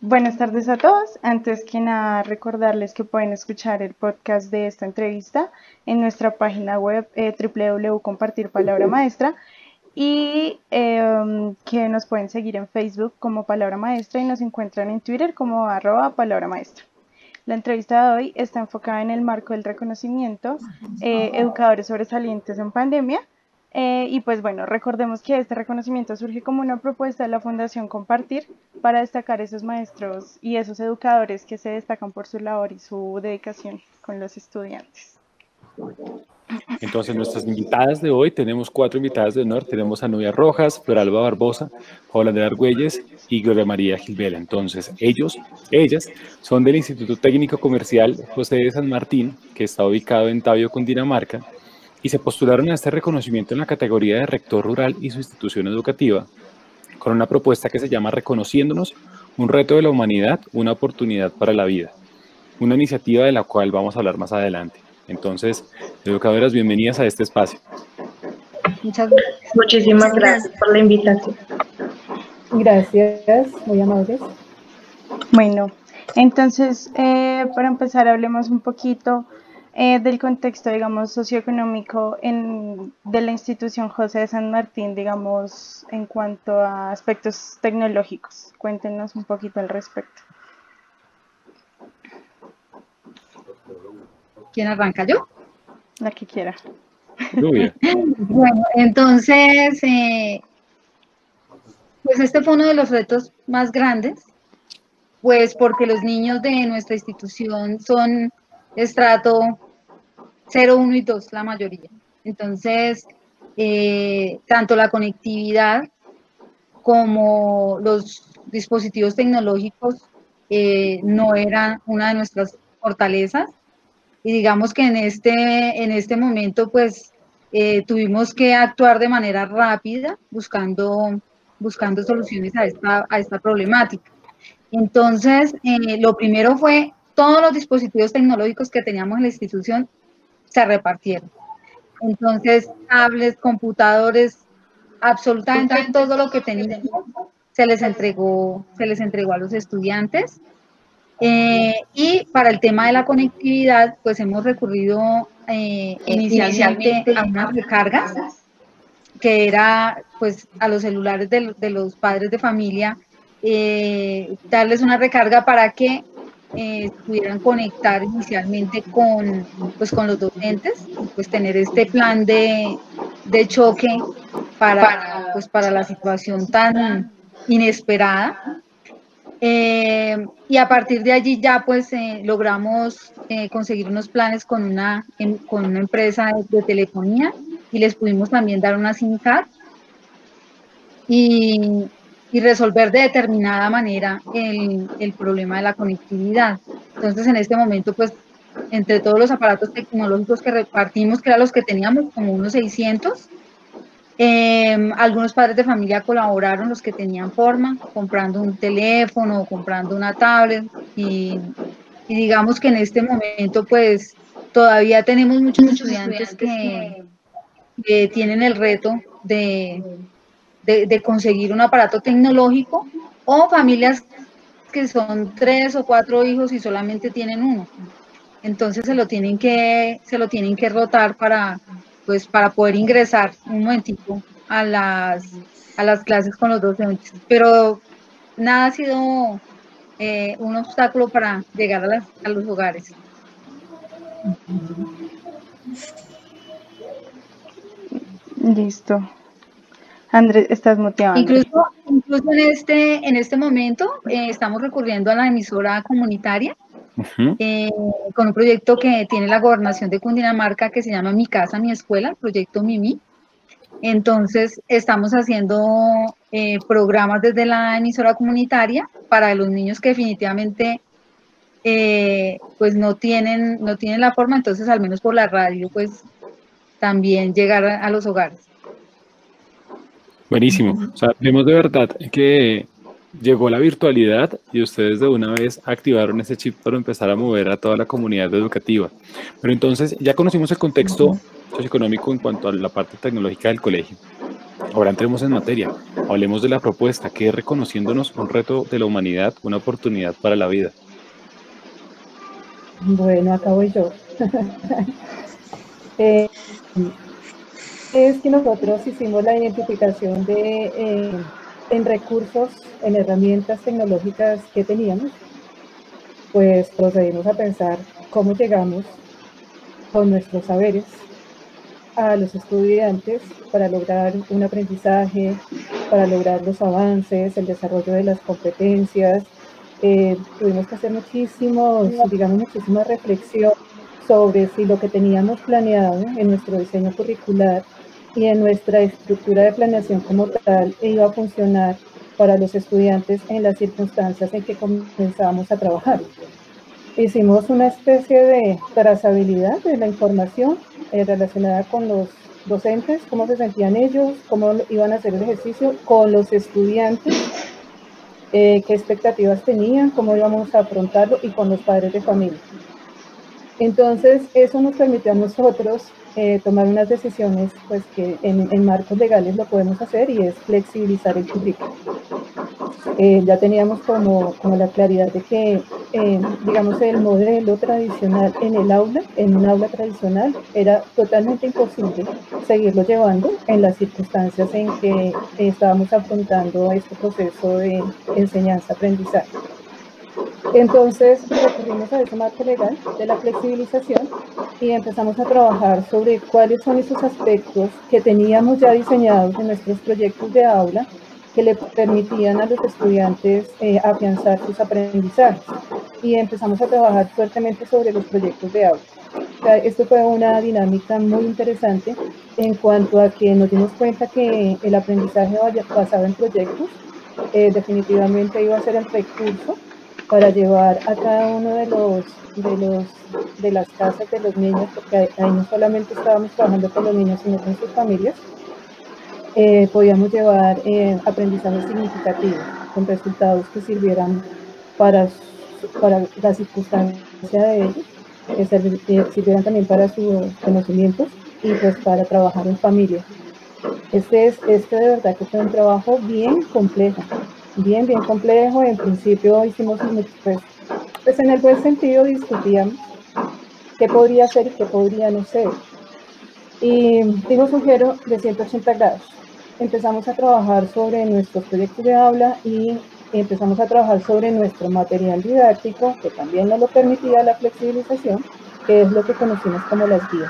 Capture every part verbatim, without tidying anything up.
Buenas tardes a todos. Antes que nada, recordarles que pueden escuchar el podcast de esta entrevista en nuestra página web eh, w w w punto compartir palabra maestra y eh, que nos pueden seguir en Facebook como Palabra Maestra y nos encuentran en Twitter como arroba palabra maestra. La entrevista de hoy está enfocada en el marco del reconocimiento eh, educadores sobresalientes en pandemia. Eh, y pues bueno, recordemos que este reconocimiento surge como una propuesta de la Fundación Compartir para destacar esos maestros y esos educadores que se destacan por su labor y su dedicación con los estudiantes. Entonces, nuestras invitadas de hoy, tenemos cuatro invitadas de honor. Tenemos a Nubia Rojas, Floralba Barbosa, Paula de Argüelles y Gloria María Gilbela. Entonces, ellos, ellas, son del Instituto Técnico Comercial José de San Martín, que está ubicado en Tabio, Cundinamarca, y se postularon a este reconocimiento en la categoría de rector rural y su institución educativa, con una propuesta que se llama Reconociéndonos, un reto de la humanidad, una oportunidad para la vida. Una iniciativa de la cual vamos a hablar más adelante. Entonces, educadoras, bienvenidas a este espacio. Muchas gracias. Muchísimas gracias por la invitación. Gracias, muy amables. Bueno, entonces, eh, para empezar, hablemos un poquito eh, del contexto, digamos, socioeconómico en, de la institución José de San Martín, digamos, en cuanto a aspectos tecnológicos. Cuéntenos un poquito al respecto. ¿Quién arranca? ¿Yo? La que quiera. Lluvia. Bueno, entonces, eh, pues este fue uno de los retos más grandes, pues porque los niños de nuestra institución son estrato cero, uno y dos, la mayoría. Entonces, eh, tanto la conectividad como los dispositivos tecnológicos eh, no eran una de nuestras fortalezas. Y digamos que en este, en este momento, pues, eh, tuvimos que actuar de manera rápida, buscando, buscando soluciones a esta, a esta problemática. Entonces, eh, lo primero fue, todos los dispositivos tecnológicos que teníamos en la institución se repartieron. Entonces, tablets, computadores, absolutamente todo lo que teníamos se les entregó, se les entregó a los estudiantes. Eh, y para el tema de la conectividad, pues hemos recurrido eh, inicialmente, inicialmente a unas recargas, que era pues a los celulares de, de los padres de familia, eh, darles una recarga para que eh, pudieran conectar inicialmente con, pues, con los docentes, pues tener este plan de, de choque para, pues, para la situación tan inesperada. Eh, y a partir de allí ya pues eh, logramos eh, conseguir unos planes con una, en, con una empresa de, de telefonía y les pudimos también dar una SIM card y, y resolver de determinada manera el, el problema de la conectividad. Entonces en este momento pues entre todos los aparatos tecnológicos que repartimos, que eran los que teníamos, como unos seiscientos, Eh, algunos padres de familia colaboraron, los que tenían forma, comprando un teléfono, comprando una tablet y, y digamos que en este momento pues todavía tenemos muchos, muchos estudiantes, estudiantes que, que tienen el reto de, de, de conseguir un aparato tecnológico o familias que son tres o cuatro hijos y solamente tienen uno. Entonces se lo tienen que, se lo tienen que rotar para... pues para poder ingresar un momentito a las, a las clases con los docentes, pero nada ha sido eh, un obstáculo para llegar a, las, a los hogares. Listo. Andrés, estás muteado. Incluso, incluso en, este, en este momento eh, estamos recurriendo a la emisora comunitaria, Uh-huh. eh, con un proyecto que tiene la gobernación de Cundinamarca que se llama Mi Casa, Mi Escuela, el proyecto Mimi. Entonces estamos haciendo eh, programas desde la emisora comunitaria para los niños que definitivamente eh, pues no tienen, no tienen la forma, entonces al menos por la radio pues también llegar a, a los hogares. Buenísimo, o sea, vemos de verdad que llegó la virtualidad y ustedes de una vez activaron ese chip para empezar a mover a toda la comunidad educativa. Pero entonces ya conocimos el contexto socioeconómico en cuanto a la parte tecnológica del colegio. Ahora entremos en materia. Hablemos de la propuesta, que es reconociéndonos un reto de la humanidad, una oportunidad para la vida. Bueno, acá voy yo. eh, es que nosotros hicimos la identificación de, eh, en recursos, en herramientas tecnológicas que teníamos, pues procedimos a pensar cómo llegamos con nuestros saberes a los estudiantes para lograr un aprendizaje, para lograr los avances, el desarrollo de las competencias. Eh, tuvimos que hacer muchísimos, digamos, muchísima reflexión sobre si lo que teníamos planeado en nuestro diseño curricular y en nuestra estructura de planeación como tal iba a funcionar para los estudiantes en las circunstancias en que comenzamos a trabajar. Hicimos una especie de trazabilidad de la información eh, relacionada con los docentes, cómo se sentían ellos, cómo iban a hacer el ejercicio, con los estudiantes, eh, qué expectativas tenían, cómo íbamos a afrontarlo, y con los padres de familia. Entonces, eso nos permitió a nosotros eh, tomar unas decisiones pues, que en, en marcos legales lo podemos hacer, y es flexibilizar el currículo. Eh, ya teníamos como, como la claridad de que, eh, digamos, el modelo tradicional en el aula, en un aula tradicional, era totalmente imposible seguirlo llevando en las circunstancias en que estábamos afrontando este proceso de enseñanza-aprendizaje. Entonces recurrimos a ese marco legal de la flexibilización y empezamos a trabajar sobre cuáles son esos aspectos que teníamos ya diseñados en nuestros proyectos de aula que le permitían a los estudiantes eh, afianzar sus aprendizajes, y empezamos a trabajar fuertemente sobre los proyectos de aula. O sea, esto fue una dinámica muy interesante en cuanto a que nos dimos cuenta que el aprendizaje basado en proyectos eh, definitivamente iba a ser el recurso para llevar a cada uno de los, de los de las casas de los niños, porque ahí, ahí no solamente estábamos trabajando con los niños, sino con sus familias. Eh, podíamos llevar eh, aprendizajes significativos, con resultados que sirvieran para, para la circunstancia de ellos, que servir, eh, sirvieran también para sus conocimientos y pues para trabajar en familia. Este, es, este de verdad que fue un trabajo bien complejo, bien, bien complejo. En principio hicimos, pues, pues en el buen sentido discutíamos qué podría ser y qué podría no ser. Y dimos un giro de ciento ochenta grados. Empezamos a trabajar sobre nuestros proyectos de aula y empezamos a trabajar sobre nuestro material didáctico, que también nos lo permitía la flexibilización, que es lo que conocimos como las guías.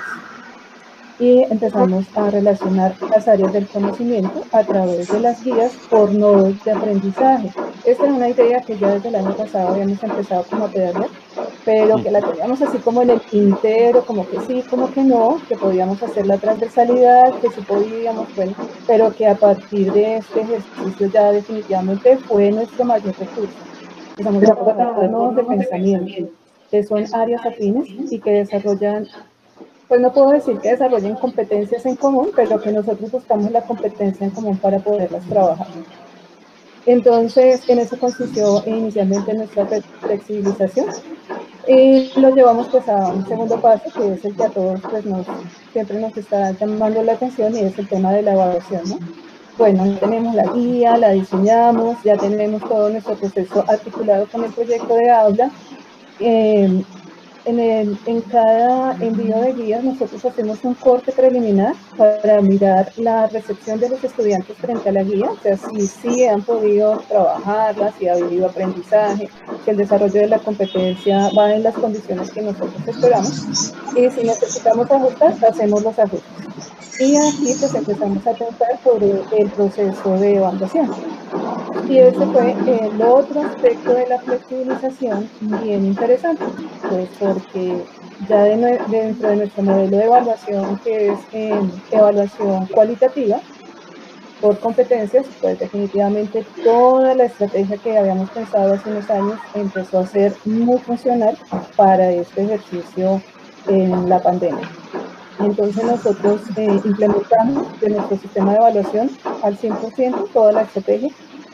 Y empezamos a relacionar las áreas del conocimiento a través de las guías por nodos de aprendizaje. Esta era una idea que ya desde el año pasado habíamos empezado como a pedalear, pero que la teníamos así como en el tintero, como que sí, como que no, que podíamos hacer la transversalidad, que sí podíamos, bueno, pero que a partir de este ejercicio ya definitivamente fue nuestro mayor recurso. Empezamos a trabajar con nodos de pensamiento, que son áreas afines y que desarrollan, pues no puedo decir que desarrollen competencias en común, pero que nosotros buscamos la competencia en común para poderlas trabajar. Entonces, en eso consistió inicialmente nuestra flexibilización, y lo llevamos pues a un segundo paso, que es el que a todos pues nos, siempre nos está llamando la atención, y es el tema de la evaluación, ¿no? Bueno, ya tenemos la guía, la diseñamos, ya tenemos todo nuestro proceso articulado con el proyecto de aula. Eh, En, el, en cada envío de guías nosotros hacemos un corte preliminar para mirar la recepción de los estudiantes frente a la guía, o sea, si sí han podido trabajarla, si ha habido aprendizaje, si el desarrollo de la competencia va en las condiciones que nosotros esperamos, y si necesitamos ajustar, hacemos los ajustes. Y aquí pues empezamos a pensar sobre el proceso de evaluación. Y ese fue el otro aspecto de la flexibilización bien interesante, pues porque ya de, dentro de nuestro modelo de evaluación, que es eh, evaluación cualitativa por competencias, pues definitivamente toda la estrategia que habíamos pensado hace unos años empezó a ser muy funcional para este ejercicio en la pandemia. Entonces nosotros eh, implementamos de nuestro sistema de evaluación al cien por ciento toda la estrategia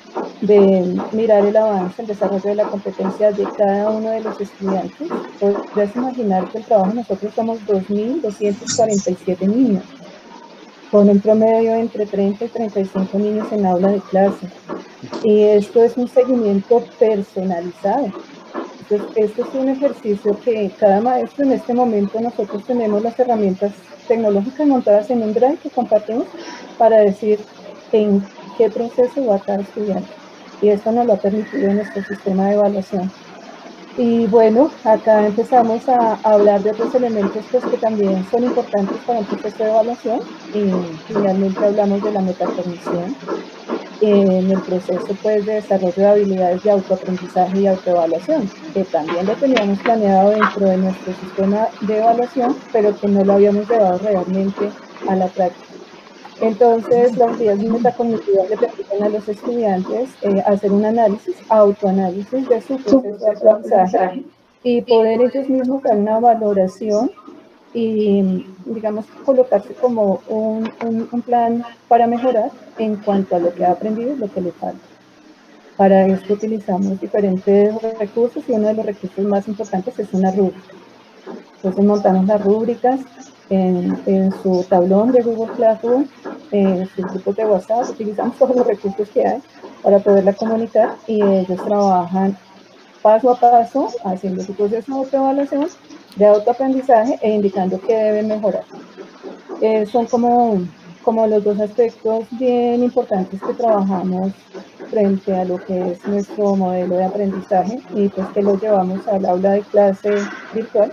de mirar el avance, el desarrollo de la competencia de cada uno de los estudiantes. Podrías imaginar que el trabajo nosotros somos dos mil doscientos cuarenta y siete niños. con un promedio entre treinta y treinta y cinco niños en aula de clase. Y esto es un seguimiento personalizado. Entonces, este es un ejercicio que cada maestro en este momento, nosotros tenemos las herramientas tecnológicas montadas en un Drive que compartimos para decir en qué proceso va cada estudiante. Y esto nos lo ha permitido nuestro sistema de evaluación. Y bueno, acá empezamos a, a hablar de otros elementos pues, que también son importantes para un proceso de evaluación. Y finalmente hablamos de la metacognición en el proceso pues, de desarrollo de habilidades de autoaprendizaje y autoevaluación, que también lo teníamos planeado dentro de nuestro sistema de evaluación, pero que no lo habíamos llevado realmente a la práctica. Entonces, las vías metacognitivas le permiten a los estudiantes eh, hacer un análisis, autoanálisis de su proceso de aprendizaje y poder ellos mismos dar una valoración y, digamos, colocarse como un, un, un plan para mejorar en cuanto a lo que ha aprendido y lo que le falta. Para esto utilizamos diferentes recursos y uno de los recursos más importantes es una rúbrica. Entonces montamos las rúbricas en, en su tablón de Google Classroom, en sus grupos de WhatsApp, utilizamos todos los recursos que hay para poderla comunicar y ellos trabajan paso a paso haciendo su proceso de autoevaluación, de autoaprendizaje e indicando qué deben mejorar. Eh, son como, como los dos aspectos bien importantes que trabajamos frente a lo que es nuestro modelo de aprendizaje y pues que lo llevamos al aula de clase virtual.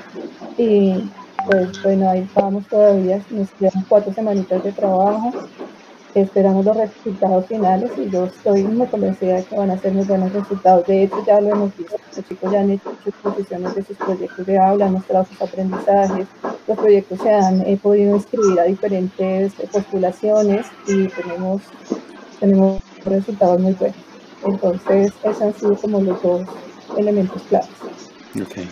Y pues bueno, ahí vamos todavía, nos quedan cuatro semanitas de trabajo, esperamos los resultados finales y yo estoy muy convencida de que van a ser muy buenos resultados. De hecho, ya lo hemos visto, los chicos ya han hecho exposiciones de sus proyectos de aula, han mostrado sus aprendizajes, los proyectos se han eh, podido inscribir a diferentes eh, postulaciones y tenemos, tenemos resultados muy buenos. Entonces, esos han sido como los dos elementos claves. Okay.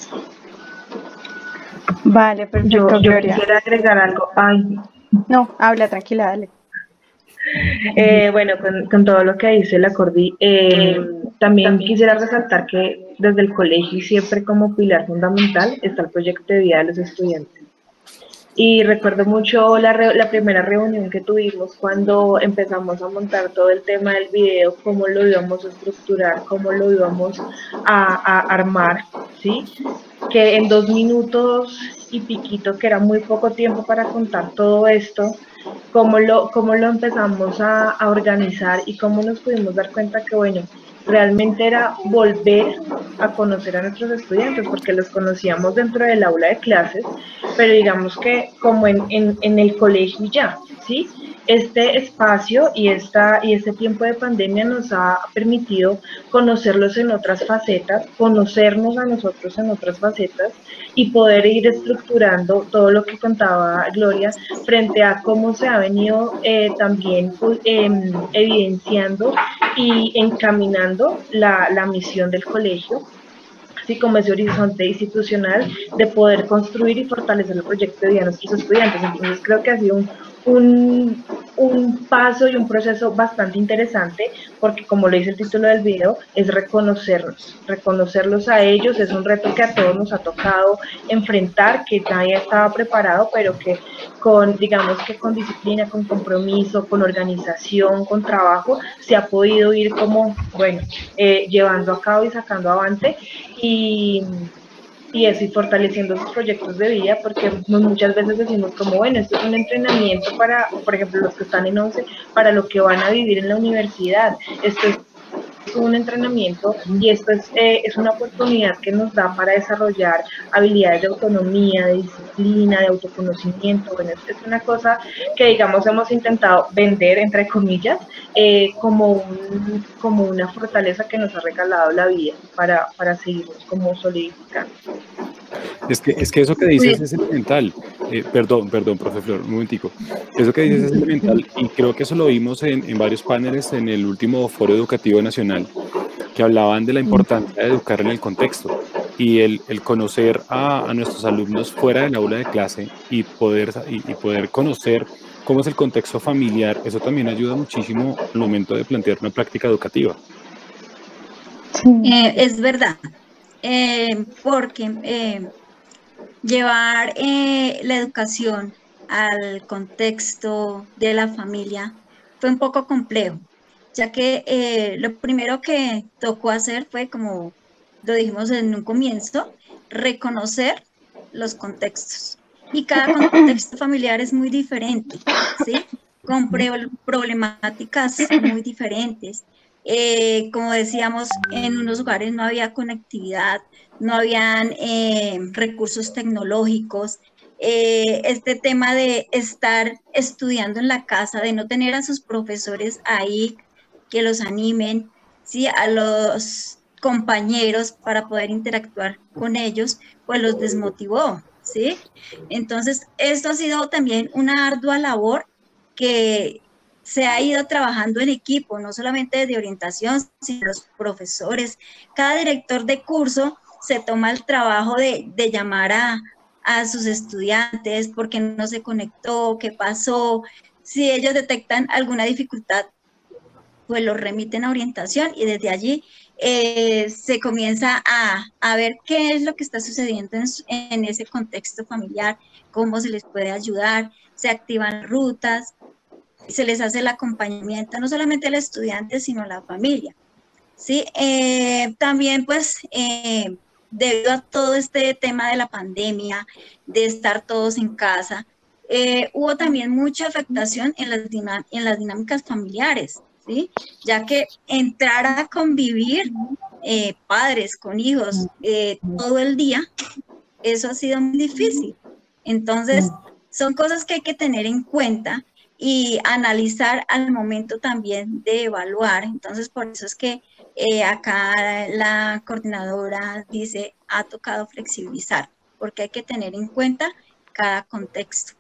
Vale, perfecto, Yo, yo Gloria. quisiera agregar algo. Ay. No, habla, tranquila, dale. Eh, bueno, con, con todo lo que dice la Cordi, eh, también quisiera resaltar que desde el colegio y siempre como pilar fundamental está el proyecto de vida de los estudiantes. Y recuerdo mucho la, re, la primera reunión que tuvimos cuando empezamos a montar todo el tema del video, cómo lo íbamos a estructurar, cómo lo íbamos a, a armar, ¿sí? Que en dos minutos y piquito, que era muy poco tiempo para contar todo esto, cómo lo, cómo lo empezamos a, a organizar y cómo nos pudimos dar cuenta que, bueno, realmente era volver a conocer a nuestros estudiantes, porque los conocíamos dentro del aula de clases, pero digamos que como en, en, en el colegio ya, ¿sí? Este espacio y, esta, y este tiempo de pandemia nos ha permitido conocerlos en otras facetas, conocernos a nosotros en otras facetas y poder ir estructurando todo lo que contaba Gloria frente a cómo se ha venido eh, también eh, evidenciando y encaminando la, la misión del colegio, así como ese horizonte institucional de poder construir y fortalecer el proyecto de vida de nuestros estudiantes. Entonces creo que ha sido un, un, un paso y un proceso bastante interesante, porque como lo dice el título del video, es reconocerlos, reconocerlos a ellos. Es un reto que a todos nos ha tocado enfrentar, que nadie estaba preparado, pero que con, digamos que con disciplina, con compromiso, con organización, con trabajo, se ha podido ir como, bueno, eh, llevando a cabo y sacando avante, y, y eso, y fortaleciendo sus proyectos de vida, porque muchas veces decimos como, bueno, esto es un entrenamiento para, por ejemplo, los que están en once, para lo que van a vivir en la universidad. Esto es un entrenamiento y esto es, eh, es una oportunidad que nos da para desarrollar habilidades de autonomía, de disciplina, de autoconocimiento. Bueno, es una cosa que, digamos, hemos intentado vender, entre comillas, eh, como, un, como una fortaleza que nos ha regalado la vida para, para seguirnos como solidificando. Es que, es que eso que dices es elemental. Eh, perdón, perdón, profe Flor, un momentico. Eso que dices es elemental y creo que eso lo vimos en, en varios paneles en el último Foro Educativo Nacional, que hablaban de la importancia de educar en el contexto y el, el conocer a, a nuestros alumnos fuera del aula de clase y poder, y, y poder conocer cómo es el contexto familiar. Eso también ayuda muchísimo al momento de plantear una práctica educativa. Eh, es verdad, eh, porque eh, llevar eh, la educación al contexto de la familia fue un poco complejo, ya que eh, lo primero que tocó hacer fue, como lo dijimos en un comienzo, reconocer los contextos. Y cada contexto familiar es muy diferente, ¿sí? Con problemáticas muy diferentes. Eh, como decíamos, en unos lugares no había conectividad, no habían eh, recursos tecnológicos. Eh, este tema de estar estudiando en la casa, de no tener a sus profesores ahí que los animen, ¿sí? A los compañeros para poder interactuar con ellos, pues los desmotivó, ¿sí? Entonces, esto ha sido también una ardua labor que se ha ido trabajando en equipo, no solamente de orientación, sino los profesores. Cada director de curso se toma el trabajo de, de llamar a, a sus estudiantes, por qué no se conectó, qué pasó. Si ellos detectan alguna dificultad, pues los remiten a orientación y desde allí eh, se comienza a, a ver qué es lo que está sucediendo en, en ese contexto familiar, cómo se les puede ayudar, se activan rutas, se les hace el acompañamiento no solamente al estudiante, sino a la familia. ¿Sí? Eh, también, pues, eh, debido a todo este tema de la pandemia, de estar todos en casa, eh, hubo también mucha afectación en las, en las dinámicas familiares, ¿sí? Ya que entrar a convivir eh, padres con hijos eh, todo el día, eso ha sido muy difícil. Entonces, son cosas que hay que tener en cuenta y analizar al momento también de evaluar. Entonces, por eso es que eh, acá la coordinadora dice, ha tocado flexibilizar, porque hay que tener en cuenta cada contexto.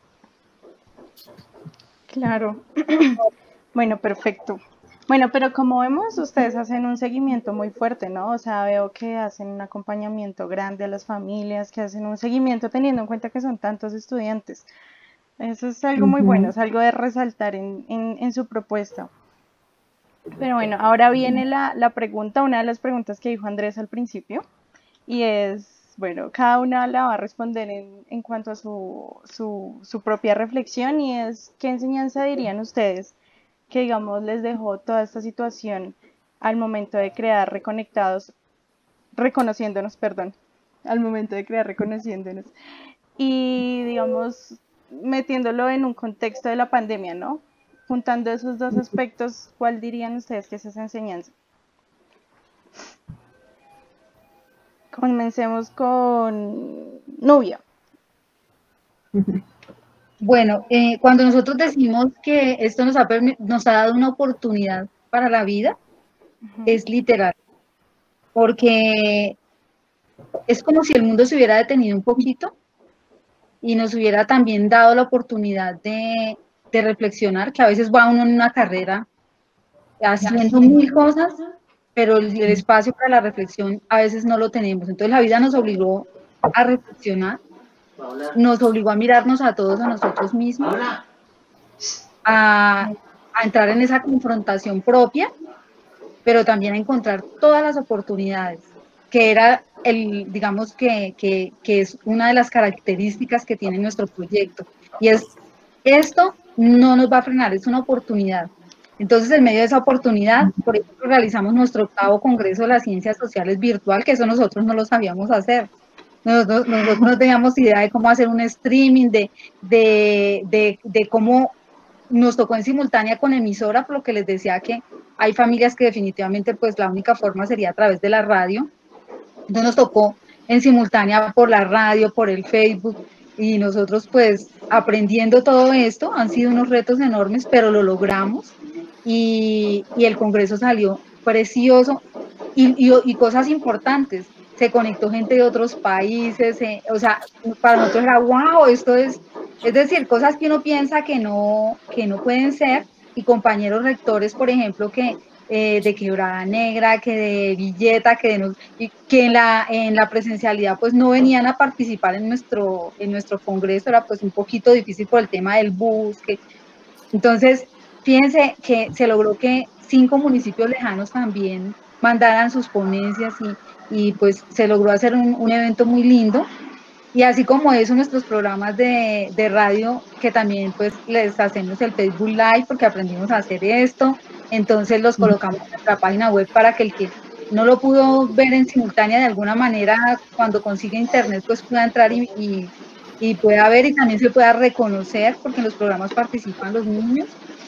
Claro. Bueno, perfecto. Bueno, pero como vemos, ustedes hacen un seguimiento muy fuerte, ¿no? O sea, veo que hacen un acompañamiento grande a las familias, que hacen un seguimiento teniendo en cuenta que son tantos estudiantes. Eso es algo muy bueno, es algo de resaltar en, en, en su propuesta. Pero bueno, ahora viene la, la pregunta, una de las preguntas que dijo Andrés al principio, y es, bueno, cada una la va a responder en, en cuanto a su, su, su propia reflexión, y es, ¿qué enseñanza dirían ustedes que, digamos, les dejó toda esta situación al momento de crear Reconectados, reconociéndonos, perdón, al momento de crear Reconociéndonos? Y, digamos, metiéndolo en un contexto de la pandemia, ¿no? Juntando esos dos aspectos, ¿cuál dirían ustedes que es esa enseñanza? Comencemos con Nubia. Bueno, eh, cuando nosotros decimos que esto nos ha, nos ha dado una oportunidad para la vida, uh-huh. es literal, porque es como si el mundo se hubiera detenido un poquito y nos hubiera también dado la oportunidad de, de reflexionar, que a veces va uno en una carrera haciendo mil cosas, pero el, el espacio para la reflexión a veces no lo tenemos. Entonces la vida nos obligó a reflexionar, nos obligó a mirarnos a todos, a nosotros mismos, a, a entrar en esa confrontación propia, pero también a encontrar todas las oportunidades, que era, el, digamos, que, que, que es una de las características que tiene nuestro proyecto. Y es, esto no nos va a frenar, es una oportunidad. Entonces, en medio de esa oportunidad, por ejemplo, realizamos nuestro octavo Congreso de las Ciencias Sociales virtual, que eso nosotros no lo sabíamos hacer. Nosotros, nosotros no teníamos idea de cómo hacer un streaming, de, de, de, de cómo nos tocó en simultánea con emisora, por lo que les decía que hay familias que definitivamente pues la única forma sería a través de la radio. Entonces nos tocó en simultánea por la radio, por el Facebook, y nosotros pues aprendiendo todo esto, han sido unos retos enormes, pero lo logramos, y, y el congreso salió precioso, y, y, y cosas importantes, se conectó gente de otros países, eh, o sea, para nosotros era wow, esto es, es decir, cosas que uno piensa que no, que no pueden ser, y compañeros rectores, por ejemplo, que eh, de Quebrada Negra, que de Villeta, que, de nos, y que en, la, en la presencialidad pues no venían a participar en nuestro, en nuestro congreso, era pues un poquito difícil por el tema del bus, que, entonces, fíjense que se logró que cinco municipios lejanos también mandaran sus ponencias, y, y pues se logró hacer un, un evento muy lindo, Y así como eso, nuestros programas de, de radio, que también pues les hacemos el Facebook Live porque aprendimos a hacer esto, entonces los colocamos en nuestra página web para que el que no lo pudo ver en simultánea de alguna manera, cuando consiga internet, pues pueda entrar y, y, y pueda ver y también se pueda reconocer, porque en los programas participan los niños,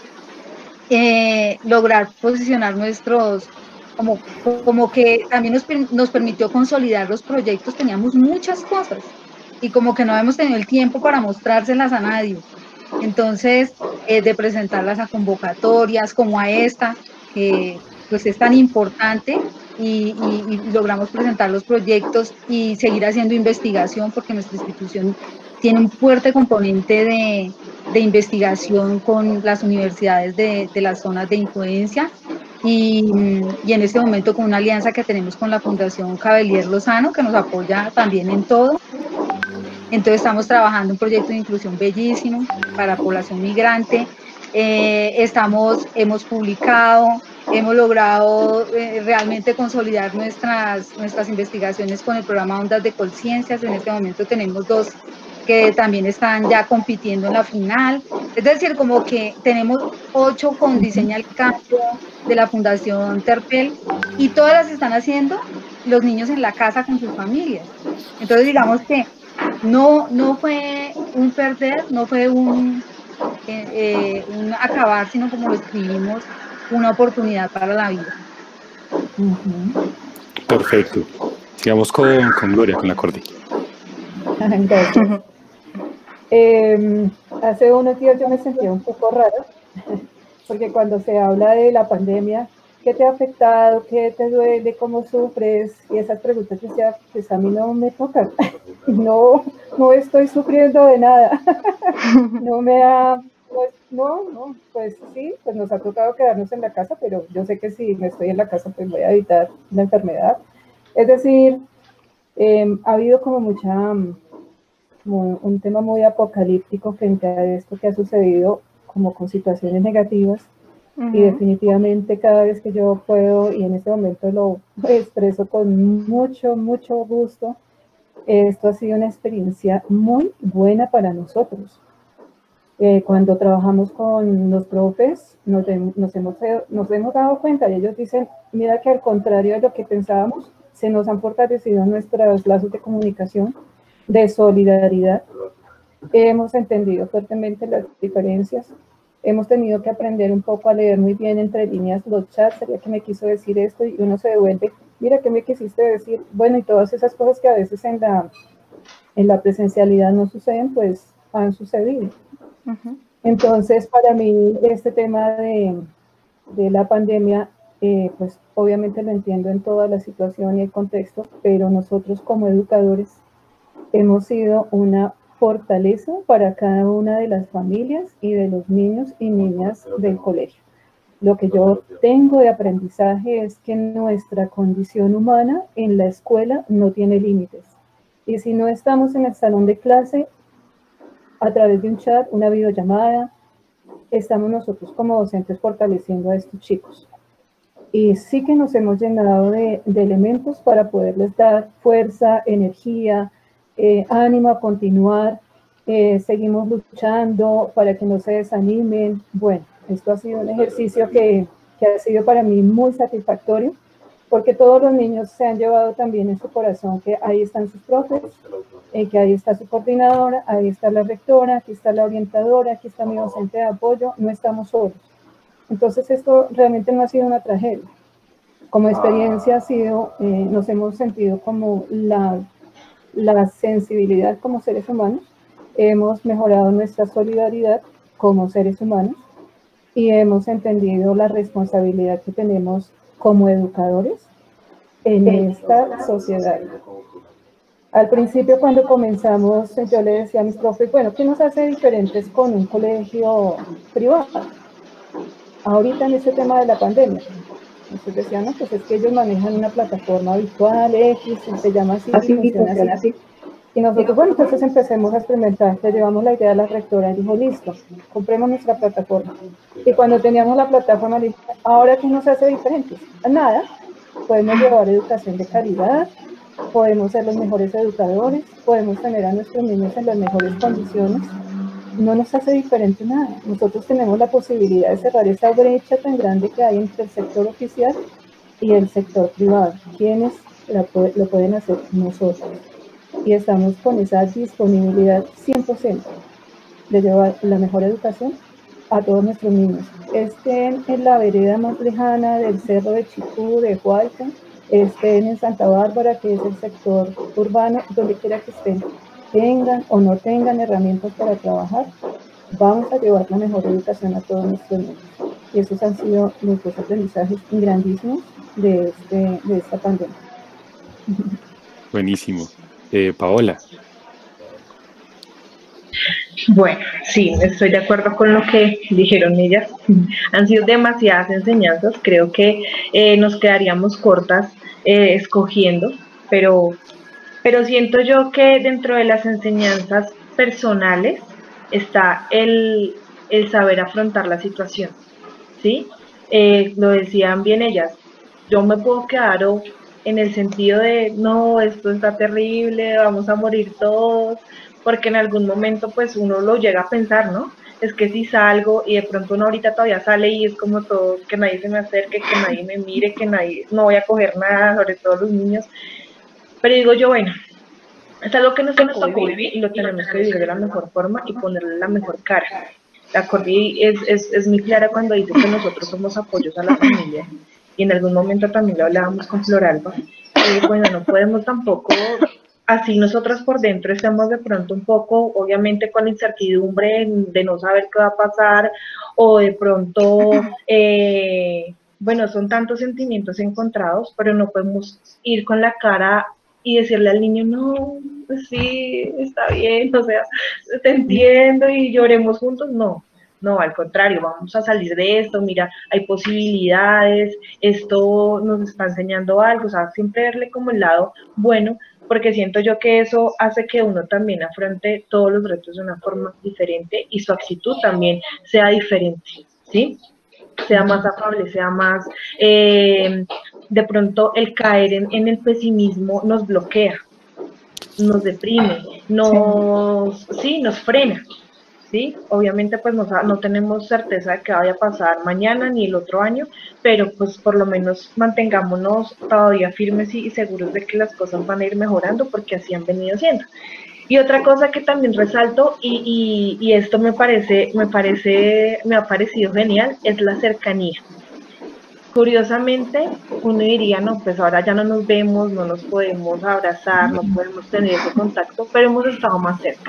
eh, lograr posicionar nuestros... Como, como que también nos, nos permitió consolidar los proyectos, teníamos muchas cosas, y como que no hemos tenido el tiempo para mostrárselas a nadie. Entonces, eh, de presentarlas a convocatorias como a esta, que pues es tan importante, y, y, y logramos presentar los proyectos y seguir haciendo investigación, porque nuestra institución tiene un fuerte componente de, de investigación con las universidades de, de las zonas de influencia, y, y en este momento con una alianza que tenemos con la Fundación Cavelier Lozano, que nos apoya también en todo. Entonces estamos trabajando un proyecto de inclusión bellísimo para población migrante. Eh, estamos, hemos publicado, hemos logrado eh, realmente consolidar nuestras, nuestras investigaciones con el programa Ondas de Conciencias. En este momento tenemos dos que también están ya compitiendo en la final. Es decir, como que tenemos ocho con Diseña el Cambio de la Fundación Terpel, y todas las están haciendo los niños en la casa con sus familias. Entonces digamos que no, no fue un perder, no fue un, eh, eh, un acabar, sino como lo escribimos, una oportunidad para la vida. Uh-huh. Perfecto. Sigamos con, con Gloria, con la Cordi. Gracias. Eh, hace unos días yo me sentía un poco rara, porque cuando se habla de la pandemia, ¿qué te ha afectado? ¿Qué te duele? ¿Cómo sufres? Y esas preguntas que decía, pues a mí no me tocan. No, no estoy sufriendo de nada. No me ha, pues, no, no, pues sí, pues nos ha tocado quedarnos en la casa, pero yo sé que si me estoy en la casa, pues voy a evitar la enfermedad. Es decir, eh, ha habido como mucha, como un tema muy apocalíptico frente a esto que ha sucedido, como con situaciones negativas. Uh-huh. Y definitivamente cada vez que yo puedo, y en este momento lo expreso con mucho, mucho gusto, esto ha sido una experiencia muy buena para nosotros. Eh, cuando trabajamos con los profes, nos, de, nos, hemos, nos hemos dado cuenta, y ellos dicen, mira que al contrario de lo que pensábamos, se nos han fortalecido nuestros lazos de comunicación, de solidaridad. Hemos entendido fuertemente las diferencias. Hemos tenido que aprender un poco a leer muy bien entre líneas los chats, sería que me quiso decir esto, y uno se devuelve, mira, ¿qué me quisiste decir? Bueno, y todas esas cosas que a veces en la, en la presencialidad no suceden, pues han sucedido. Uh-huh. Entonces, para mí, este tema de, de la pandemia, eh, pues obviamente lo entiendo en toda la situación y el contexto, pero nosotros como educadores hemos sido una fortaleza para cada una de las familias y de los niños y niñas del colegio. Lo que yo tengo de aprendizaje es que nuestra condición humana en la escuela no tiene límites. Y si no estamos en el salón de clase, a través de un chat, una videollamada, estamos nosotros como docentes fortaleciendo a estos chicos. Y sí que nos hemos llenado de, de elementos para poderles dar fuerza, energía, Eh, ánimo a continuar, eh, seguimos luchando para que no se desanimen. Bueno, esto ha sido un ejercicio que, que ha sido para mí muy satisfactorio, porque todos los niños se han llevado también en su corazón que ahí están sus profes, eh, que ahí está su coordinadora, ahí está la rectora, aquí está la orientadora, aquí está mi docente de apoyo, no estamos solos. Entonces esto realmente no ha sido una tragedia. Como experiencia ha sido, eh, nos hemos sentido como la la sensibilidad como seres humanos, hemos mejorado nuestra solidaridad como seres humanos y hemos entendido la responsabilidad que tenemos como educadores en esta sociedad. Al principio, cuando comenzamos, yo le decía a mis profes, bueno, ¿qué nos hace diferentes con un colegio privado? Ahorita en este tema de la pandemia. Entonces decían, no, pues es que ellos manejan una plataforma virtual, X, se llama así, así y funciona, funciona así. así. Y nosotros, bueno, entonces empecemos a experimentar, le llevamos la idea a la rectora y dijo, listo, compremos nuestra plataforma. Y cuando teníamos la plataforma, ¿ahora qué nos hace diferentes? Nada, podemos llevar educación de calidad, podemos ser los mejores educadores, podemos tener a nuestros niños en las mejores condiciones. No nos hace diferente nada. Nosotros tenemos la posibilidad de cerrar esa brecha tan grande que hay entre el sector oficial y el sector privado. ¿Quiénes la, lo pueden hacer? Nosotros. Y estamos con esa disponibilidad cien por ciento de llevar la mejor educación a todos nuestros niños. Estén en la vereda más lejana del cerro de Chicú, de Hualca, estén en Santa Bárbara, que es el sector urbano, donde quiera que estén, tengan o no tengan herramientas para trabajar, vamos a llevar la mejor educación a todos nuestros niños. Y esos han sido los dos aprendizajes grandísimos de, este, de esta pandemia. Buenísimo. Eh, Paola. Bueno, sí, estoy de acuerdo con lo que dijeron ellas. Han sido demasiadas enseñanzas, creo que eh, nos quedaríamos cortas eh, escogiendo, pero, pero siento yo que dentro de las enseñanzas personales está el, el saber afrontar la situación, ¿sí? Eh, lo decían bien ellas, yo me puedo quedar o en el sentido de, no, esto está terrible, vamos a morir todos, porque en algún momento pues uno lo llega a pensar, ¿no? Es que si salgo y de pronto uno ahorita todavía sale y es como todo, que nadie se me acerque, que nadie me mire, que nadie, no voy a coger nada, sobre todo los niños. Pero digo yo, bueno, es algo que nos tocó vivir y lo tenemos que vivir de la mejor forma y ponerle la mejor cara. La Cordy es, es, es muy clara cuando dice que nosotros somos apoyos a la familia, y en algún momento también lo hablábamos con Floralba, y bueno, no podemos tampoco, así nosotros por dentro estamos de pronto un poco, obviamente con la incertidumbre de no saber qué va a pasar, o de pronto, eh, bueno, son tantos sentimientos encontrados, pero no podemos ir con la cara y decirle al niño, no, pues sí, está bien, o sea, te entiendo y lloremos juntos, no. No, al contrario, vamos a salir de esto, mira, hay posibilidades, esto nos está enseñando algo, o sea, siempre verle como el lado bueno, porque siento yo que eso hace que uno también afronte todos los retos de una forma diferente y su actitud también sea diferente, ¿sí? Sea más afable, sea más, eh, de pronto el caer en, en el pesimismo nos bloquea, nos deprime, nos, sí, nos frena. ¿Sí? Obviamente pues no, no tenemos certeza de que vaya a pasar mañana ni el otro año, pero pues por lo menos mantengámonos todavía firmes y seguros de que las cosas van a ir mejorando porque así han venido siendo. Y otra cosa que también resalto, y, y, y esto me parece, me parece, me ha parecido genial, es la cercanía. Curiosamente, uno diría, no, pues ahora ya no nos vemos, no nos podemos abrazar, no podemos tener ese contacto, pero hemos estado más cerca.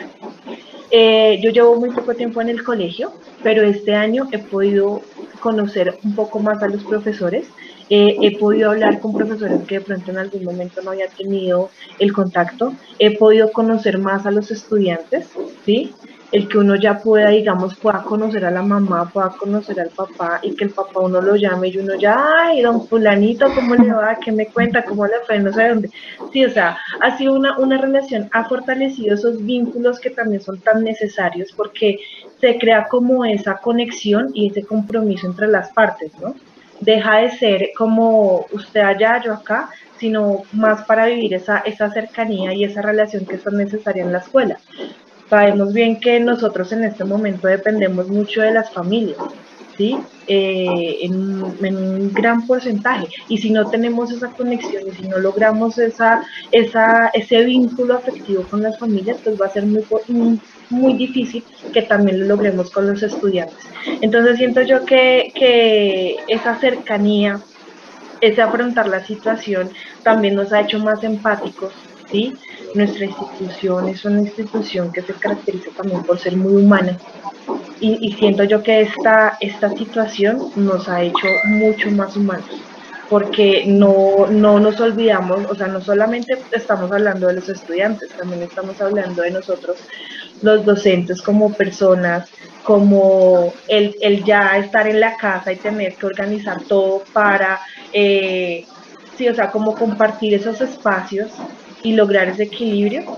Eh, yo llevo muy poco tiempo en el colegio, pero este año he podido conocer un poco más a los profesores, eh, he podido hablar con profesores que de pronto en algún momento no había tenido el contacto, he podido conocer más a los estudiantes, ¿sí? El que uno ya pueda, digamos, pueda conocer a la mamá, pueda conocer al papá y que el papá uno lo llame y uno ya, ay, don fulanito, ¿cómo le va? ¿Qué me cuenta? ¿Cómo le fue? No sé dónde. Sí, o sea, ha sido una, una relación, ha fortalecido esos vínculos que también son tan necesarios porque se crea como esa conexión y ese compromiso entre las partes, ¿no? Deja de ser como usted allá, yo acá, sino más para vivir esa, esa cercanía y esa relación que es tan necesaria en la escuela. Sabemos bien que nosotros en este momento dependemos mucho de las familias, ¿sí? Eh, en, en un gran porcentaje. Y si no tenemos esa conexión y si no logramos esa, esa, ese vínculo afectivo con las familias, pues va a ser muy, muy, muy difícil que también lo logremos con los estudiantes. Entonces siento yo que, que esa cercanía, ese afrontar la situación, también nos ha hecho más empáticos, ¿sí? Nuestra institución es una institución que se caracteriza también por ser muy humana y, y siento yo que esta, esta situación nos ha hecho mucho más humanos porque no, no nos olvidamos, o sea, no solamente estamos hablando de los estudiantes, también estamos hablando de nosotros, los docentes como personas, como el, el ya estar en la casa y tener que organizar todo para, eh, sí, o sea, como compartir esos espacios y lograr ese equilibrio,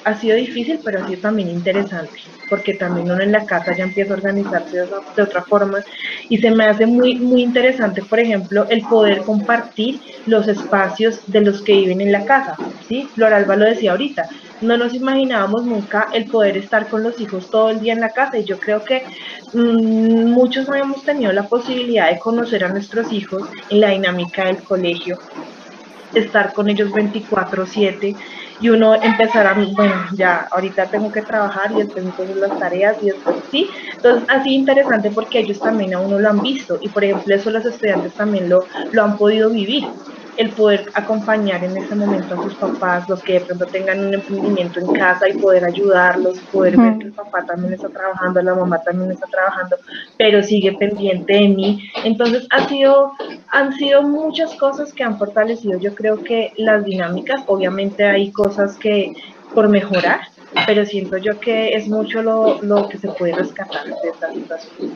ha sido difícil, pero ha sido también interesante, porque también uno en la casa ya empieza a organizarse de, de otra forma, y se me hace muy, muy interesante, por ejemplo, el poder compartir los espacios de los que viven en la casa, ¿sí? Floralba lo decía ahorita, no nos imaginábamos nunca el poder estar con los hijos todo el día en la casa, y yo creo que mmm, muchos no hemos tenido la posibilidad de conocer a nuestros hijos en la dinámica del colegio, estar con ellos veinticuatro siete, y uno empezar a, bueno, ya ahorita tengo que trabajar y después entonces las tareas y después sí, entonces ha sido interesante porque ellos también a uno lo han visto, y por ejemplo eso los estudiantes también lo, lo han podido vivir, el poder acompañar en ese momento a sus papás, los que de pronto tengan un emprendimiento en casa, y poder ayudarlos, poder ver que el papá también está trabajando, la mamá también está trabajando, pero sigue pendiente de mí. Entonces ha sido, han sido muchas cosas que han fortalecido, yo creo que las dinámicas, obviamente hay cosas que por mejorar, pero siento yo que es mucho lo, lo que se puede rescatar de esta situación.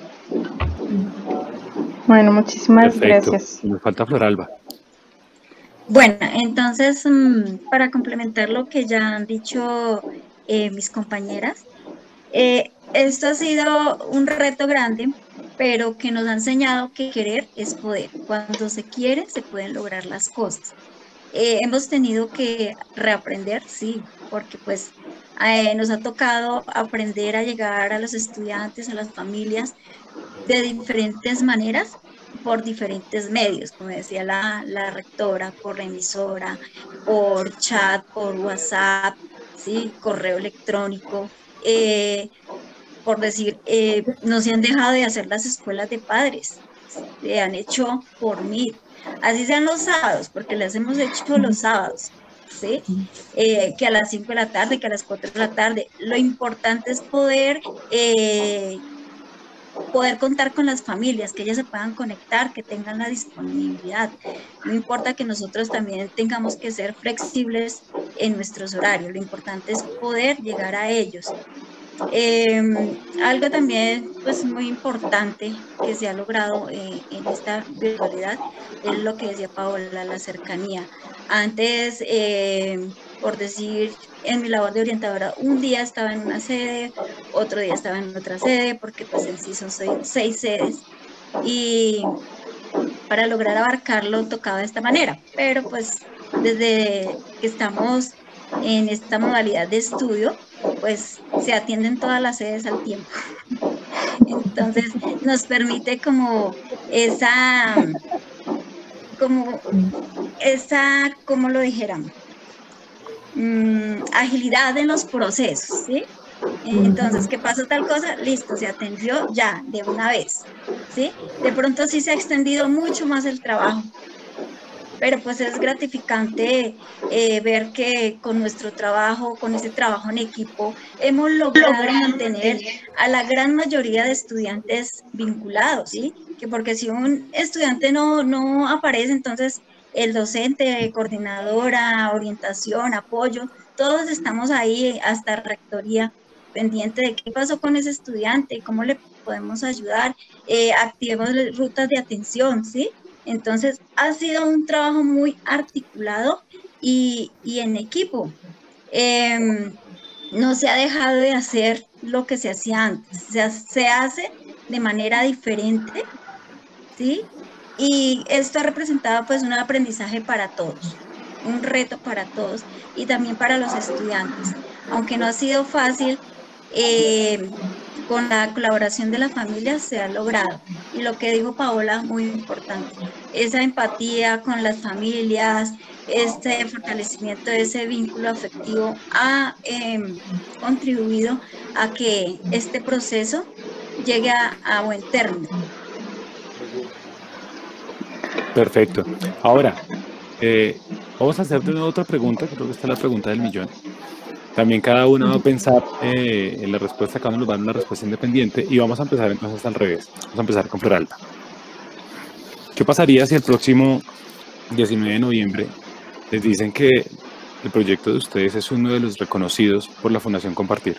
Bueno, muchísimas Perfecto. gracias. Nos falta Floralba. Bueno, entonces, para complementar lo que ya han dicho eh, mis compañeras, eh, esto ha sido un reto grande, pero que nos ha enseñado que querer es poder. Cuando se quiere, se pueden lograr las cosas. Eh, hemos tenido que reaprender, sí, porque pues eh, nos ha tocado aprender a llegar a los estudiantes, a las familias, de diferentes maneras, por diferentes medios, como decía la, la rectora, por la emisora, por chat, por WhatsApp, ¿sí? Correo electrónico, eh, por decir, eh, no se han dejado de hacer las escuelas de padres, se han hecho por mí, así sean los sábados, porque las hemos hecho los sábados, ¿sí? Eh, que a las cinco de la tarde, que a las cuatro de la tarde, lo importante es poder... Eh, poder contar con las familias, que ellas se puedan conectar, que tengan la disponibilidad. No importa que nosotros también tengamos que ser flexibles en nuestros horarios, lo importante es poder llegar a ellos. Eh, algo también pues muy importante que se ha logrado eh, en esta virtualidad es lo que decía Paola, la cercanía. Antes, eh, por decir, en mi labor de orientadora, un día estaba en una sede, otro día estaba en otra sede, porque pues en sí son seis, seis sedes, y para lograr abarcarlo tocaba de esta manera, pero pues desde que estamos en esta modalidad de estudio, pues se atienden todas las sedes al tiempo. Entonces nos permite como esa, como esa, ¿cómo lo dijéramos? Mm, agilidad en los procesos, ¿sí? Entonces, ¿qué pasó tal cosa? Listo, se atendió ya, de una vez, ¿sí? De pronto sí se ha extendido mucho más el trabajo, pero pues es gratificante eh, ver que con nuestro trabajo, con ese trabajo en equipo, hemos logrado mantener a la gran mayoría de estudiantes vinculados, ¿sí? Que porque si un estudiante no, no aparece, entonces el docente, coordinadora, orientación, apoyo, todos estamos ahí hasta rectoría, pendiente de qué pasó con ese estudiante, cómo le podemos ayudar, eh, activemos rutas de atención, ¿sí? Entonces, ha sido un trabajo muy articulado y, y en equipo. Eh, no se ha dejado de hacer lo que se hacía antes, se, se hace de manera diferente, ¿sí? Y esto ha representado pues un aprendizaje para todos, un reto para todos y también para los estudiantes. Aunque no ha sido fácil, eh, con la colaboración de la familia se ha logrado. Y lo que dijo Paola, muy importante, esa empatía con las familias, este fortalecimiento de ese vínculo afectivo ha eh, contribuido a que este proceso llegue a, a buen término. Perfecto. Ahora, eh, vamos a hacer de nuevo otra pregunta, creo que esta es la pregunta del millón. También cada uno va a pensar eh, en la respuesta, cada uno nos va a dar una respuesta independiente y vamos a empezar entonces al revés. Vamos a empezar con Floralba. ¿Qué pasaría si el próximo diecinueve de noviembre les dicen que el proyecto de ustedes es uno de los reconocidos por la Fundación Compartir?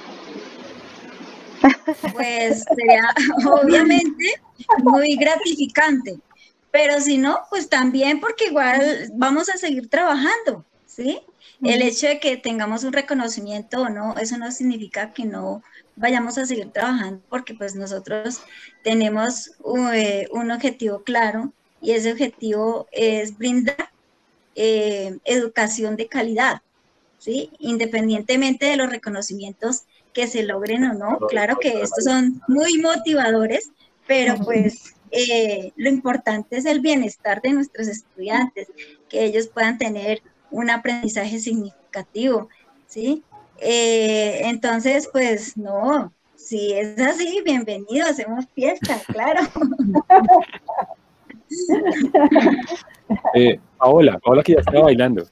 Pues sería obviamente muy gratificante, pero si no, pues también porque igual vamos a seguir trabajando, ¿sí? El hecho de que tengamos un reconocimiento o no, eso no significa que no vayamos a seguir trabajando, porque pues nosotros tenemos eh, un objetivo claro, y ese objetivo es brindar eh, educación de calidad, ¿sí? Independientemente de los reconocimientos que se logren o no. Claro que estos son muy motivadores, pero pues eh, lo importante es el bienestar de nuestros estudiantes, que ellos puedan tener un aprendizaje significativo, ¿sí? Eh, entonces, pues no, si es así, bienvenido, hacemos fiesta, claro. Eh, Paola, Paola que ya estaba bailando.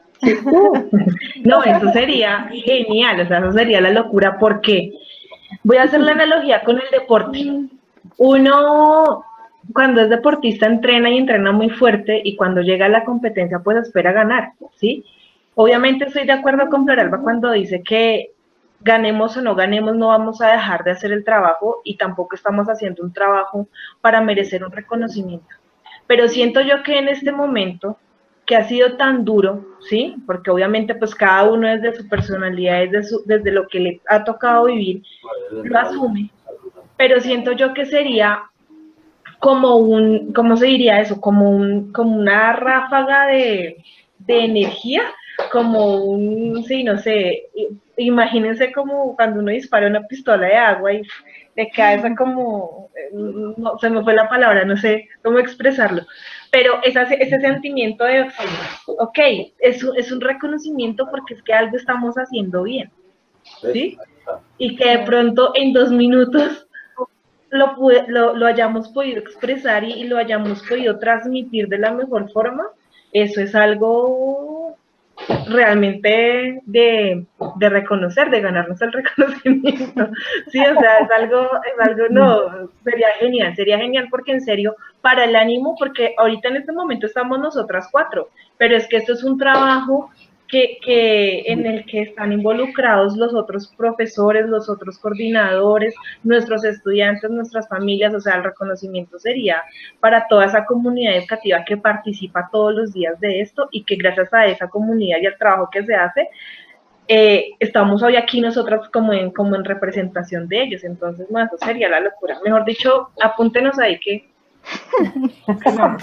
No, eso sería genial, o sea, eso sería la locura, porque voy a hacer la analogía con el deporte. Uno, cuando es deportista, entrena y entrena muy fuerte, y cuando llega a la competencia, pues espera ganar, ¿sí? Obviamente estoy de acuerdo con Floralba cuando dice que ganemos o no ganemos, no vamos a dejar de hacer el trabajo, y tampoco estamos haciendo un trabajo para merecer un reconocimiento. Pero siento yo que en este momento, que ha sido tan duro, ¿sí? Porque obviamente pues cada uno desde su personalidad, desde, su, desde lo que le ha tocado vivir, lo asume. Pero siento yo que sería como un, ¿cómo se diría eso? Como, un, como una ráfaga de, de energía, como un, sí, no sé, imagínense como cuando uno dispara una pistola de agua y le cae esa como, no, se me fue la palabra, no sé cómo expresarlo, pero ese, ese sentimiento de, ok, es un, es un reconocimiento porque es que algo estamos haciendo bien, ¿sí? Y que de pronto en dos minutos lo, lo, lo hayamos podido expresar y, y lo hayamos podido transmitir de la mejor forma, eso es algo realmente de, de reconocer, de ganarnos el reconocimiento, sí, o sea, es algo, es algo, no, sería genial, sería genial porque en serio, para el ánimo, porque ahorita en este momento estamos nosotras cuatro, pero es que esto es un trabajo que, que en el que están involucrados los otros profesores, los otros coordinadores, nuestros estudiantes, nuestras familias, o sea, el reconocimiento sería para toda esa comunidad educativa que participa todos los días de esto, y que gracias a esa comunidad y al trabajo que se hace, eh, estamos hoy aquí nosotras como en, como en representación de ellos. Entonces, no, eso sería la locura. Mejor dicho, apúntenos ahí que... No.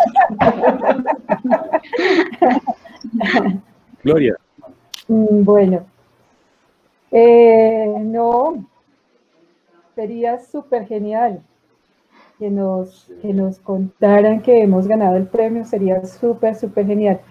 Gloria. Bueno, eh, no, sería súper genial que nos, que nos contaran que hemos ganado el premio, sería súper, súper genial.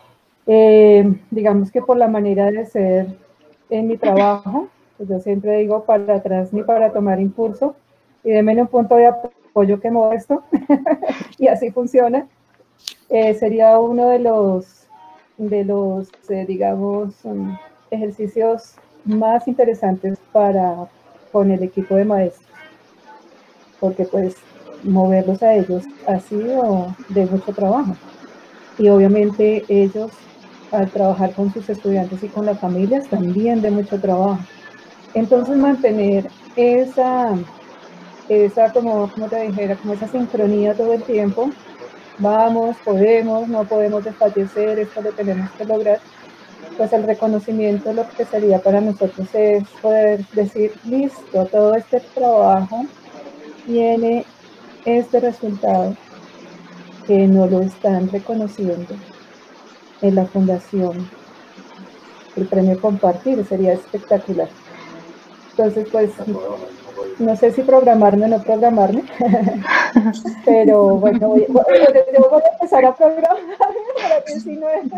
Eh, digamos que por la manera de ser en mi trabajo, pues yo siempre digo para atrás ni para tomar impulso, y denme un punto de apoyo que muevo esto, y así funciona. Eh, sería uno de los de los, eh, digamos, um, ejercicios más interesantes para con el equipo de maestros, porque pues moverlos a ellos ha sido de mucho trabajo, y obviamente ellos al trabajar con sus estudiantes y con las familias también de mucho trabajo. Entonces mantener esa, esa como, como te dijera, como esa sincronía todo el tiempo, vamos, podemos, no podemos desfallecer, esto lo tenemos que lograr, pues el reconocimiento lo que sería para nosotros es poder decir, listo, todo este trabajo tiene este resultado que no lo están reconociendo en la fundación. El premio Compartir sería espectacular. Entonces, pues, no sé si programarme o no programarme, pero bueno, voy, voy, voy a empezar a programarme para que si no es...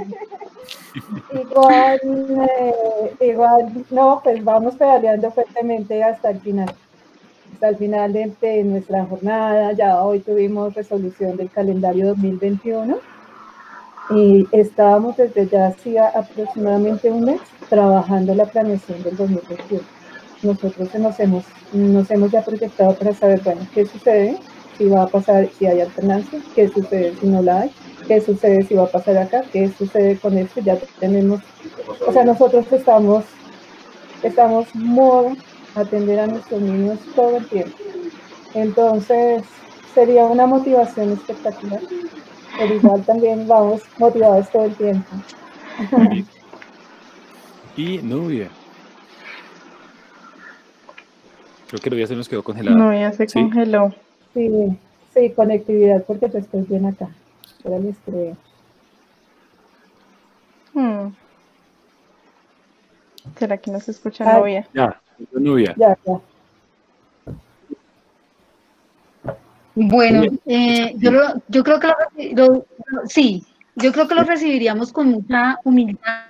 Igual, eh, igual, no, pues vamos pedaleando fuertemente hasta el final. Hasta el final de, de nuestra jornada. Ya hoy tuvimos resolución del calendario dos mil veintiuno y estábamos desde ya hacía aproximadamente un mes trabajando la planeación del dos mil veintiuno. Nosotros nos hemos, nos hemos ya proyectado para saber, bueno, qué sucede, si va a pasar, si hay alternancia, qué sucede si no la hay, qué sucede si va a pasar acá, qué sucede con esto. Ya tenemos, o sea, nosotros estamos, estamos modo atender a nuestros niños todo el tiempo. Entonces, sería una motivación espectacular, pero igual también vamos motivados todo el tiempo. y Nubia. Creo que Nubia se nos quedó congelada. Nubia se ¿Sí? congeló. Sí, sí, conectividad, porque yo estoy bien acá. Ahora les creo. Hmm. ¿Será que no se escucha Ah, Nubia? Ya, Nubia. Ya, ya. Bueno, Nubia, eh, yo, lo- yo creo que lo, reci- lo- sí, yo creo que lo recibiríamos con mucha humildad,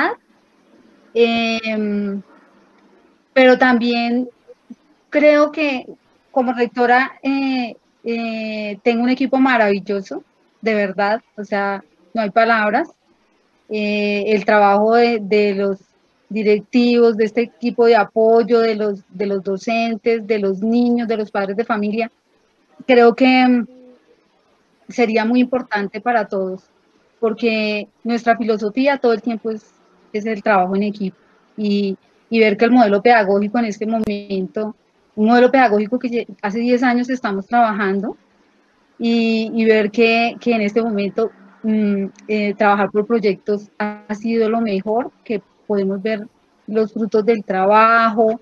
em, pero también creo que como rectora eh, eh, tengo un equipo maravilloso, de verdad, o sea, no hay palabras. Eh, el trabajo de, de los directivos, de este equipo de apoyo, de los, de los docentes, de los niños, de los padres de familia, creo que mm, sería muy importante para todos, porque nuestra filosofía todo el tiempo es, es el trabajo en equipo y, y ver que el modelo pedagógico en este momento, un modelo pedagógico que lle- hace diez años estamos trabajando y, y ver que, que en este momento mm, eh, trabajar por proyectos ha, ha sido lo mejor, que podemos ver los frutos del trabajo,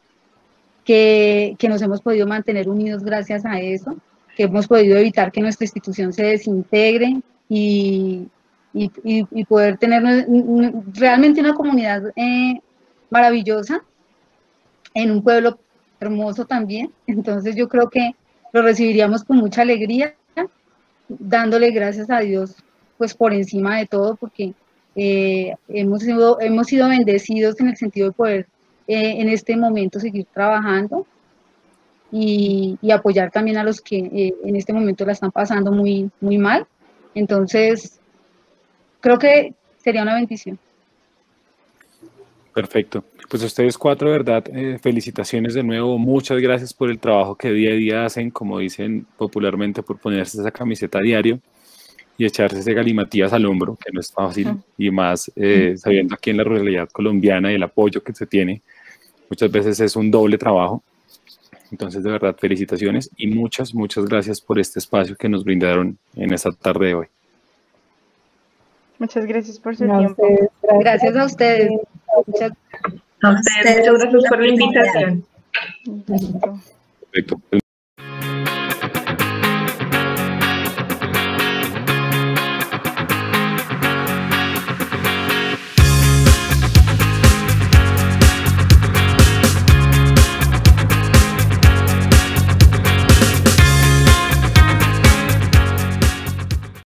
que, que nos hemos podido mantener unidos gracias a eso, que hemos podido evitar que nuestra institución se desintegre y, y, y, y poder tener realmente una comunidad eh, maravillosa en un pueblo hermoso también. Entonces yo creo que lo recibiríamos con mucha alegría, dándole gracias a Dios pues por encima de todo, porque eh, hemos, sido, hemos sido bendecidos en el sentido de poder eh, en este momento seguir trabajando y, y apoyar también a los que eh, en este momento la están pasando muy, muy mal. Entonces, creo que sería una bendición. Perfecto. Pues ustedes cuatro, de verdad, eh, felicitaciones de nuevo. Muchas gracias por el trabajo que día a día hacen, como dicen popularmente, por ponerse esa camiseta a diario y echarse ese galimatías al hombro, que no es fácil, y más eh, sabiendo aquí en la ruralidad colombiana y el apoyo que se tiene, muchas veces es un doble trabajo. Entonces, de verdad, felicitaciones y muchas, muchas gracias por este espacio que nos brindaron en esta tarde de hoy. Muchas gracias por su No, tiempo. ustedes, gracias. Gracias a ustedes. Muchas A ustedes, muchas gracias por la invitación. Listo. Perfecto.